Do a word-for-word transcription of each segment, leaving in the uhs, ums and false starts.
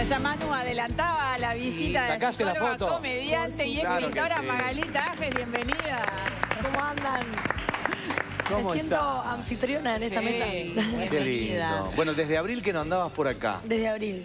Ya Manu adelantaba la visita de Sacaste la psicóloga, foto. comediante y Claro escritora que sí. Magalí Tajes, bienvenida. ¿Cómo andan? ¿Cómo Me siento está? anfitriona en esta Sí. mesa. Qué lindo. Bueno, desde abril que no andabas por acá. Desde abril.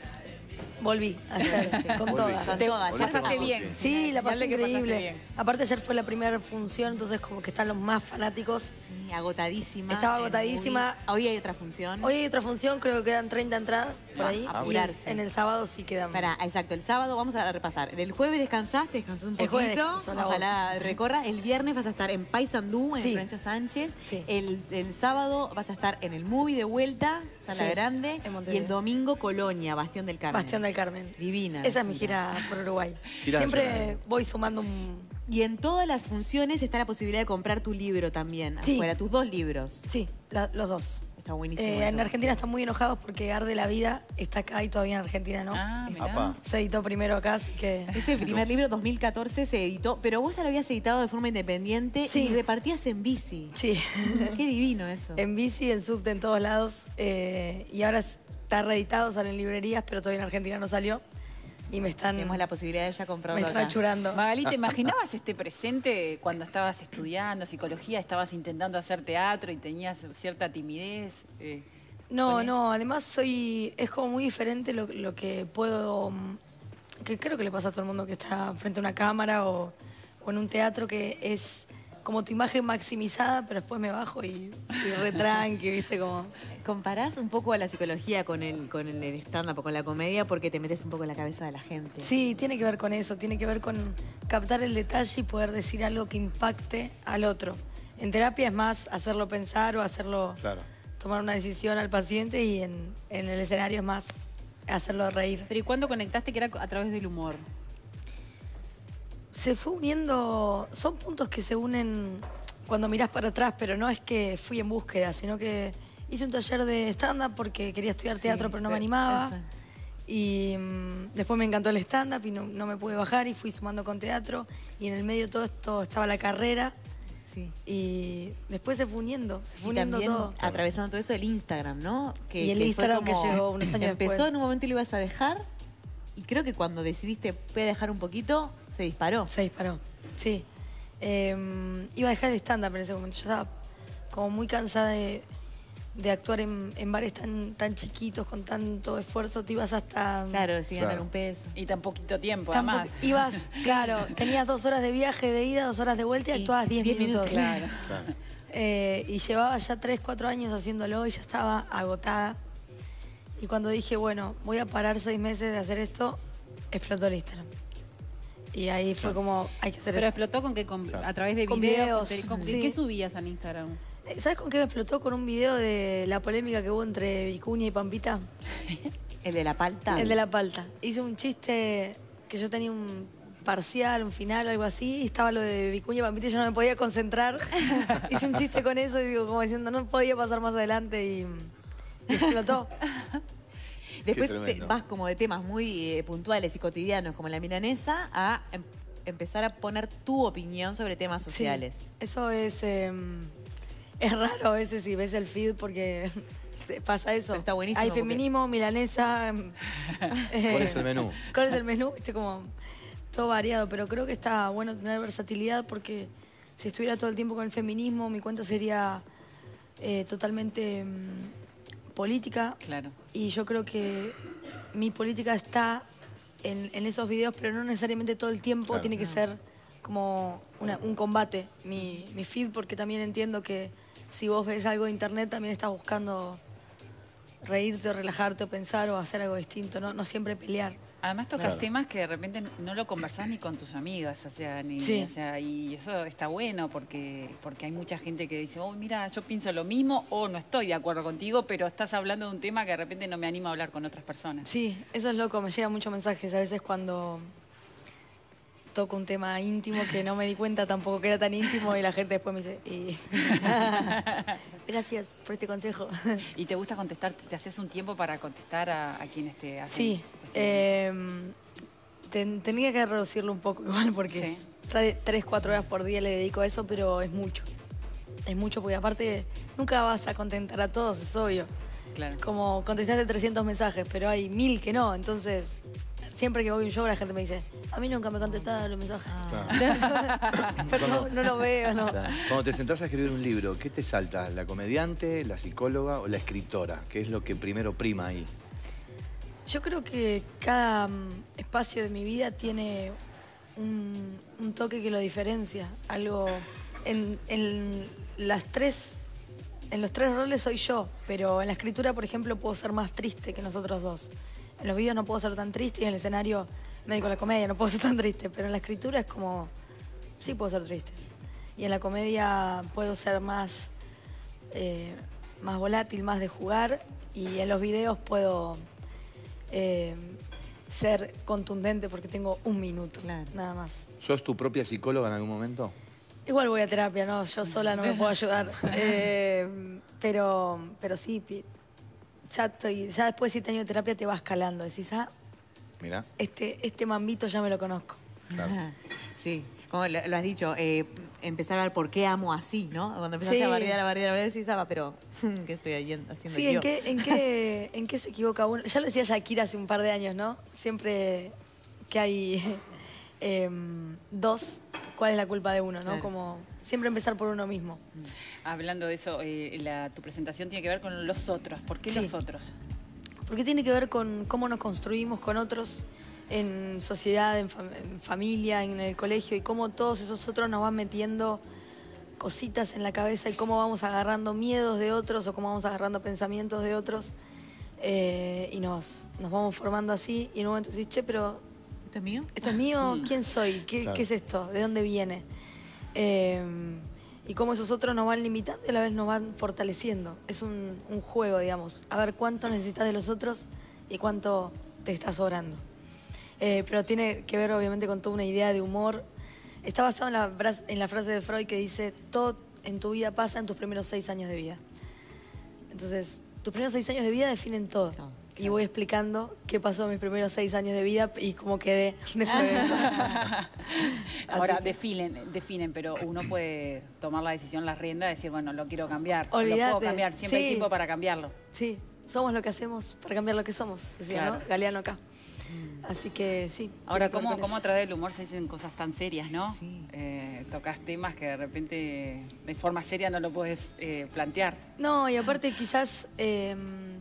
Volví ayer, con Volví. todas. Con todas, ya Volviste pasaste con bien. Tuti. Sí, la pasé Dale que pasaste increíble. bien. Aparte ayer fue la primera función, entonces como que están los más fanáticos. Sí, agotadísima. Estaba en agotadísima. Movie. Hoy hay otra función. Hoy hay otra función, creo que quedan treinta entradas por Ah, ahí. apurarse. Y en el sábado sí quedan. Para, exacto, el sábado vamos a repasar. El jueves descansaste, descansó un El poquito. jueves descansó la Ojalá recorra. El viernes vas a estar en Paysandú, en Sí. el Rancho Sánchez. Sí. El, el sábado vas a estar en el Movie de vuelta, Sala Sí, Grande. en Y Montevideo. el domingo Colonia, Bastión del Carmen. Bastión del Carmen. Divina. Esa es mi gira por Uruguay. Gira Siempre nacional. voy sumando un... Y en todas las funciones está la posibilidad de comprar tu libro también. Sí. Afuera, tus dos libros. Sí, la- los dos. Está buenísimo. Eh, en eso. Argentina están muy enojados porque Arde la Vida está acá y todavía en Argentina no. Ah, mirá. Apa. Se editó primero acá, así que... Ese primer libro, dos mil catorce, se editó, pero vos ya lo habías editado de forma independiente Sí. y repartías en bici. Sí. Qué divino eso. En bici, en subte, en todos lados. eh, y ahora está reeditado, sale en librerías, pero todavía en Argentina no salió. Y me están, Tenemos la posibilidad de ya me comprarlo están acá. achurando. Magalí, ¿te imaginabas este presente cuando estabas estudiando psicología, estabas intentando hacer teatro y tenías cierta timidez? Eh, No, con no, además soy... Es como muy diferente lo, lo que puedo... mm, Que creo que le pasa a todo el mundo que está frente a una cámara o, o en un teatro, que es como tu imagen maximizada, pero después me bajo y soy re tranqui, ¿viste? Como... ¿Comparás un poco a la psicología con el, con el stand-up o con la comedia porque te metes un poco en la cabeza de la gente? Sí, tiene que ver con eso, tiene que ver con captar el detalle y poder decir algo que impacte al otro. En terapia es más hacerlo pensar o hacerlo Claro. tomar una decisión al paciente, y en, en el escenario es más hacerlo reír. Pero ¿y cuándo conectaste que era a través del humor? Se fue uniendo, son puntos que se unen cuando mirás para atrás, pero no es que fui en búsqueda, sino que hice un taller de stand-up porque quería estudiar teatro, Sí, pero no me pero- animaba. eso. Y mm, después me encantó el stand-up y no, no me pude bajar y fui sumando con teatro. Y en el medio de todo esto estaba la carrera Sí. y después se fue uniendo, se fue Y uniendo también todo. atravesando todo eso el Instagram, ¿no? Que, Y el que fue Instagram que como- llegó unos años Empezó después. en un momento y lo ibas a dejar y creo que cuando decidiste voy a dejar un poquito, se disparó. Se disparó, sí. Eh, iba a dejar el stand-up en ese momento. Yo estaba como muy cansada de, de actuar en, en bares tan, tan chiquitos, con tanto esfuerzo. Te ibas hasta... Claro, sí ganar Claro. un peso. Y tan poquito tiempo, tan además. po- ibas, claro, tenías dos horas de viaje de ida, dos horas de vuelta y, Y actuabas diez diez minutos. minutos, Claro. Claro. Eh, y llevaba ya tres, cuatro años haciéndolo y ya estaba agotada. Y cuando dije, bueno, voy a parar seis meses de hacer esto, explotó el Instagram. Y ahí fue como, hay que hacer Pero esto. explotó con que con- Claro. a través de Con videos. videos, con- sí. ¿Qué subías en Instagram? Eh, ¿Sabes con qué me explotó? Con un video de la polémica que hubo entre Vicuña y Pampita. El de la palta. El de la palta. Hice un chiste que yo tenía un parcial, un final, algo así, y estaba lo de Vicuña y Pampita y yo no me podía concentrar. Hice un chiste con eso y digo, como diciendo, no podía pasar más adelante y, y explotó. Después Qué te- tremendo. vas como de temas muy eh, puntuales y cotidianos como la milanesa a em- empezar a poner tu opinión sobre temas Sí, sociales. eso es, eh, es raro a veces si ves el feed porque se pasa eso. Pero está buenísimo Hay porque- feminismo, milanesa. eh, ¿Cuál es el menú? ¿Cuál es el menú? Viste, como todo variado, pero creo que está bueno tener versatilidad porque si estuviera todo el tiempo con el feminismo, mi cuenta sería eh, totalmente mm, política. Claro. Y yo creo que mi política está en, en esos videos, pero no necesariamente todo el tiempo Claro. tiene que ser como una- un combate mi, mi feed, porque también entiendo que si vos ves algo de internet también estás buscando reírte o relajarte o pensar o hacer algo distinto, no, no siempre pelear. Además tocas Claro. temas que de repente no lo conversás ni con tus amigas, o sea, ni, Sí. o sea, y eso está bueno porque porque hay mucha gente que dice, oh, mira, yo pienso lo mismo o no estoy de acuerdo contigo, pero estás hablando de un tema que de repente no me animo a hablar con otras personas. Sí, eso es loco, me llegan muchos mensajes a veces cuando toco un tema íntimo que no me di cuenta tampoco que era tan íntimo y la gente después me dice, y... gracias por este consejo. ¿Y te gusta contestar? ¿Te haces un tiempo para contestar a, a quienes te hacen? Sí, eh, ten- tenía que reducirlo un poco igual porque Sí. tre- tres, cuatro horas por día le dedico a eso, pero es mucho. Es mucho porque aparte nunca vas a contentar a todos, es obvio. Claro. Como contestaste trescientos mensajes, pero hay mil que no. Entonces, siempre que voy a un show la gente me dice, a mí nunca me contestaron los mensajes. Claro. Pero no, no lo veo, no. Claro. Cuando te sentás a escribir un libro, ¿qué te salta? ¿La comediante, la psicóloga o la escritora? ¿Qué es lo que primero prima ahí? Yo creo que cada um, espacio de mi vida tiene un, un toque que lo diferencia. Algo en, en las tres, en los tres roles soy yo, pero en la escritura, por ejemplo, puedo ser más triste que nosotros dos. En los videos no puedo ser tan triste y en el escenario me dedico a la comedia, no puedo ser tan triste, pero en la escritura es como, sí puedo ser triste. Y en la comedia puedo ser más, eh, más volátil, más de jugar, y en los videos puedo eh, ser contundente porque tengo un minuto, Claro. nada más. ¿Sos tu propia psicóloga en algún momento? Igual voy a terapia, ¿no? Yo sola no me puedo ayudar. Eh, pero, pero sí, pi- ya estoy, ya después de siete años de terapia te vas escalando. Decís, ah, Mirá. este, este mambito ya me lo conozco. Claro. Sí, como lo, lo has dicho, eh, empezar a ver por qué amo así, ¿no? Cuando empezaste Sí. a bardear, a bardear, a bardear, decís, ah, pero ¿qué estoy haciendo Sí, yo? ¿en qué, en, qué, ¿en qué se equivoca uno? Ya lo decía Shakira hace un par de años, ¿no? Siempre que hay eh, dos, ¿cuál es la culpa de uno, no? Claro. Como siempre empezar por uno mismo. Hablando de eso, eh, la, tu presentación tiene que ver con los otros. ¿Por qué Sí. los otros? Porque tiene que ver con cómo nos construimos con otros en sociedad, en, fam- en familia, en el colegio, y cómo todos esos otros nos van metiendo cositas en la cabeza y cómo vamos agarrando miedos de otros o cómo vamos agarrando pensamientos de otros eh, y nos, nos vamos formando así, y en un momento decís, che, pero ¿Esto es mío? ¿esto es mío? ¿Quién soy? ¿Qué, Claro. ¿qué es esto? ¿De dónde viene? Eh, y cómo esos otros nos van limitando y a la vez nos van fortaleciendo. Es un, un juego, digamos. A ver cuánto necesitas de los otros y cuánto te está sobrando. Eh, pero tiene que ver obviamente con toda una idea de humor. Está basado en la, bras- en la frase de Freud que dice, todo en tu vida pasa en tus primeros seis años de vida. Entonces, tus primeros seis años de vida definen todo. Todo, Y voy explicando qué pasó en mis primeros seis años de vida y cómo quedé después de eso. Ahora, Así que- definen, definen, pero uno puede tomar la decisión, la rienda, de decir, bueno, lo quiero cambiar. Lo Olvídate. puedo cambiar, siempre hay Sí. tiempo para cambiarlo. Sí, somos lo que hacemos para cambiar lo que somos, decía, Claro. ¿no? Galeano acá. Así que sí. Ahora, tiene que ver ¿cómo, con cómo a eso. través del humor se dicen cosas tan serias, no? Sí. Eh, tocas temas que de repente de forma seria no lo puedes eh, plantear. No, y aparte quizás eh,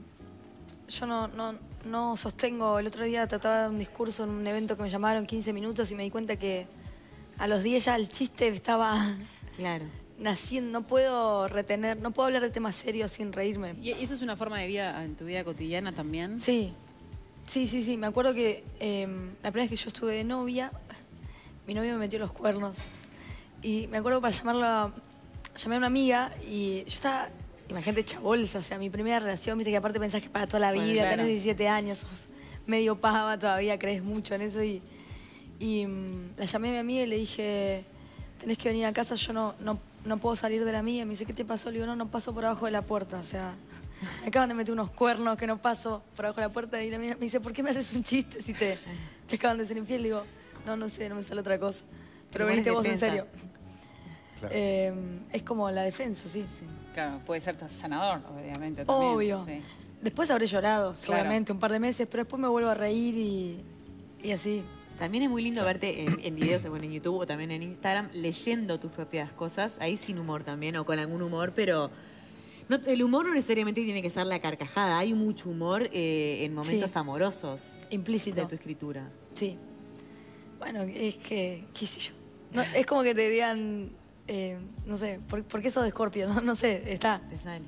yo no, no, no sostengo, el otro día trataba de un discurso en un evento que me llamaron quince minutos y me di cuenta que a los diez ya el chiste estaba Claro. naciendo, no puedo retener, no puedo hablar de temas serios sin reírme. ¿Y eso es una forma de vida en tu vida cotidiana también? Sí, sí, sí, sí. Me acuerdo que eh, la primera vez que yo estuve de novia, mi novio me metió los cuernos. Y me acuerdo para llamarla, llamé a una amiga y yo estaba, imagínate, hecha bolsa, o sea, mi primera relación, viste que aparte pensás que es para toda la vida, Bueno, claro. tenés diecisiete años, sos medio pava todavía, crees mucho en eso. Y, y mm, la llamé a mi amiga y le dije, tenés que venir a casa, yo no, no, no puedo salir de la mía. Me dice, ¿qué te pasó? Le digo, no, no paso por abajo de la puerta, o sea... Me acaban de meter unos cuernos que no paso por abajo de la puerta y la mina me dice, ¿por qué me haces un chiste si te, te acaban de ser infiel? Le digo, no, no sé, no me sale otra cosa. Pero Igual es veniste vos en defensa. serio. Claro. Eh, es como la defensa, sí. Claro, puede ser sanador, obviamente. También. Obvio. Sí. Después habré llorado, seguramente, Claro. un par de meses, pero después me vuelvo a reír y, y así. También es muy lindo verte en, en videos, bueno, en YouTube o también en Instagram, leyendo tus propias cosas, ahí sin humor también, o con algún humor, pero no, el humor no necesariamente tiene que ser la carcajada, hay mucho humor eh, en momentos Sí. amorosos Implícito. de tu escritura. Sí. Bueno, es que, qué sé yo. No, es como que te digan, eh, no sé, ¿por, por qué sos de Escorpio? No, no sé, está. Te sale.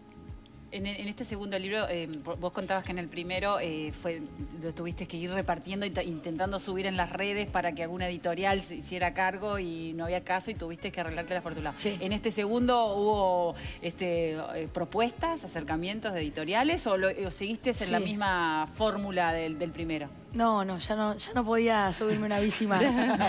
En, en este segundo libro, eh, vos contabas que en el primero eh, fue, lo tuviste que ir repartiendo, int- intentando subir en las redes para que alguna editorial se hiciera cargo y no había caso y tuviste que arreglártelas por tu lado. Sí. En este segundo, ¿hubo este, eh, propuestas, acercamientos de editoriales o, lo, o seguiste en la Sí. misma fórmula del, del primero? No, no, ya no, ya no podía subirme una bici más.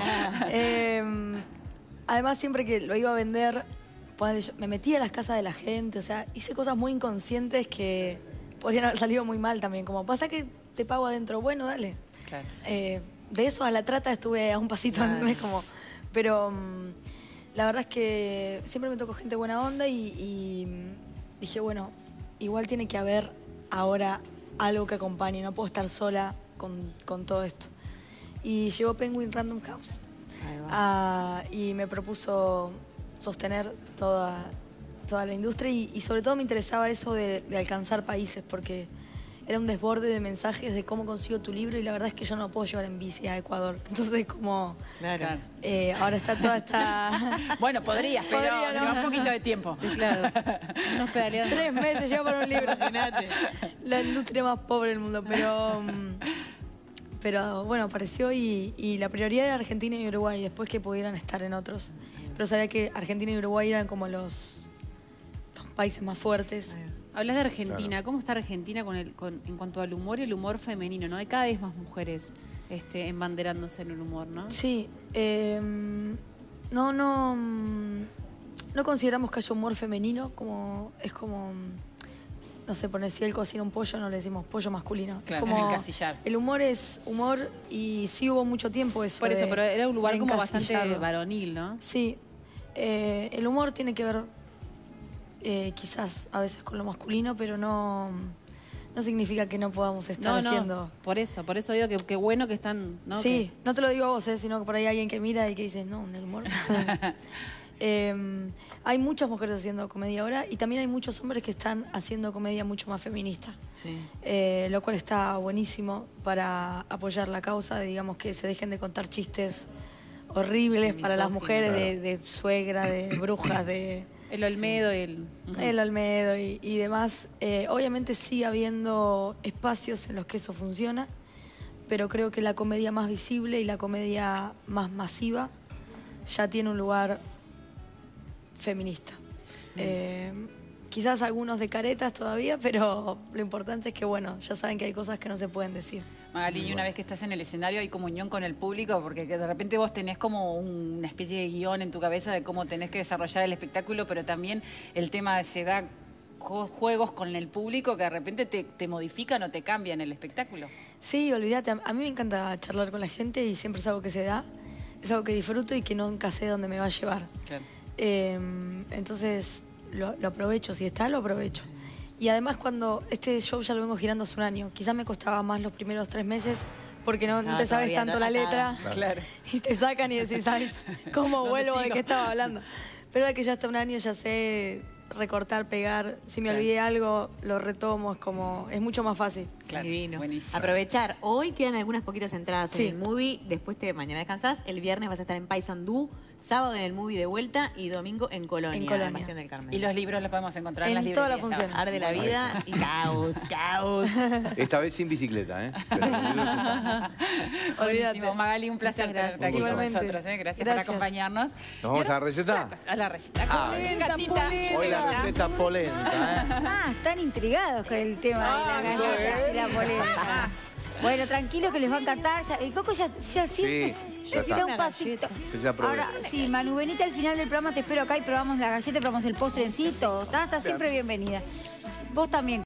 Eh, además, siempre que lo iba a vender, ponele, yo me metía a las casas de la gente, o sea, hice cosas muy inconscientes que podrían haber salido muy mal también. Como, pasa que te pago adentro, bueno, dale. Claro. Eh, de eso a la trata estuve a un pasito, ¿entendés? Como, pero mm, la verdad es que siempre me tocó gente buena onda y, y, mm, dije, bueno, igual tiene que haber ahora algo que acompañe, no puedo estar sola con, con todo esto. Y llegó Penguin Random House ah, y me propuso sostener toda, toda la industria y, y sobre todo me interesaba eso de, de alcanzar países porque era un desborde de mensajes de cómo consigo tu libro y la verdad es que yo no puedo llevar en bici a Ecuador. Entonces como Claro. eh, ahora está toda esta... Bueno, podrías, pero Podría, ¿no? lleva un poquito de tiempo. Claro. Unos pedaleos. Tres meses lleva para un libro, imagínate. La industria más pobre del mundo, pero... Pero bueno, apareció y, y la prioridad era Argentina y Uruguay, después que pudieran estar en otros. Pero sabía que Argentina y Uruguay eran como los, los países más fuertes. Hablas de Argentina. Claro. ¿Cómo está Argentina con el, con, en cuanto al humor y el humor femenino? ¿No? Hay cada vez más mujeres este, embanderándose en el humor, ¿no? Sí, eh, no, no, no consideramos que haya humor femenino, como es como, no sé, poner si él cocina un pollo, no le decimos pollo masculino. Claro, como, encasillar. el humor es humor y sí hubo mucho tiempo eso. Por eso, de- pero era un lugar de como bastante encasillarlo. varonil, ¿no? Sí, eh, el humor tiene que ver eh, quizás a veces con lo masculino, pero no, no significa que no podamos estar No, no, haciendo... por eso, por eso digo que qué bueno que están, ¿no? Sí, no te lo digo a vos, eh, sino que por ahí hay alguien que mira y que dice, no, en el humor. Eh, hay muchas mujeres haciendo comedia ahora y también hay muchos hombres que están haciendo comedia mucho más feminista, Sí. eh, lo cual está buenísimo para apoyar la causa, de, digamos que se dejen de contar chistes horribles para las Misóginos. mujeres de, de suegra, de brujas, de... El Olmedo y el... El Olmedo y, y demás. Eh, obviamente sigue habiendo espacios en los que eso funciona, pero creo que la comedia más visible y la comedia más masiva ya tiene un lugar feminista. Eh, quizás algunos de caretas todavía, pero lo importante es que, bueno, ya saben que hay cosas que no se pueden decir. Magali, y una vez que estás en el escenario hay comunión con el público, porque que de repente vos tenés como una especie de guión en tu cabeza de cómo tenés que desarrollar el espectáculo, pero también el tema de se da jo- juegos con el público que de repente te, te modifican o te cambian el espectáculo. Sí, olvídate, a a mí me encanta charlar con la gente y siempre es algo que se da, es algo que disfruto y que nunca sé dónde me va a llevar. Claro. Eh, entonces lo, lo aprovecho, si está, lo aprovecho. Y además cuando este show ya lo vengo girando hace un año, quizás me costaba más los primeros tres meses porque no, no Ah, te sabes todavía tanto no la atada. letra Claro. y te sacan y decís, ay, ¿cómo ¿Dónde vuelvo? ¿De sigo? qué estaba hablando? Pero ahora que ya está un año ya sé recortar, pegar. Si me Claro. olvidé algo, lo retomo, es como, es mucho más fácil. Claro, Divino. buenísimo. Aprovechar. Hoy quedan algunas poquitas entradas Sí. en el movie. Después te mañana descansás. El viernes vas a estar en Paysandú. Sábado en el movie de vuelta. Y domingo en Colonia. En Colonia. en Bastión del Carmen. Y los libros los podemos encontrar en, En las todas las librerías. funciones. Arde la vida y caos, caos. Esta vez sin bicicleta, ¿eh? Pero el libro está. Olvídate. Buenísimo, Magali, un placer Muchas gracias. tenerte aquí con Igualmente. nosotros. ¿eh? Gracias, por Gracias. acompañarnos. ¿Nos vamos a la receta? A la receta. Ah, Polenta, gatita. Hoy la receta polenta, ¿eh? Ah, están intrigados con el tema de la Ah, galleta y la polenta. Bueno, tranquilo que les va a encantar. Ya- el Coco ya, ya siente. Sí, ya tira está. un pasito. Ya probé. Ahora, sí, Manu, venite al final del programa, te espero acá y probamos la galleta, probamos el postrecito. Está, está siempre bienvenida. Vos también.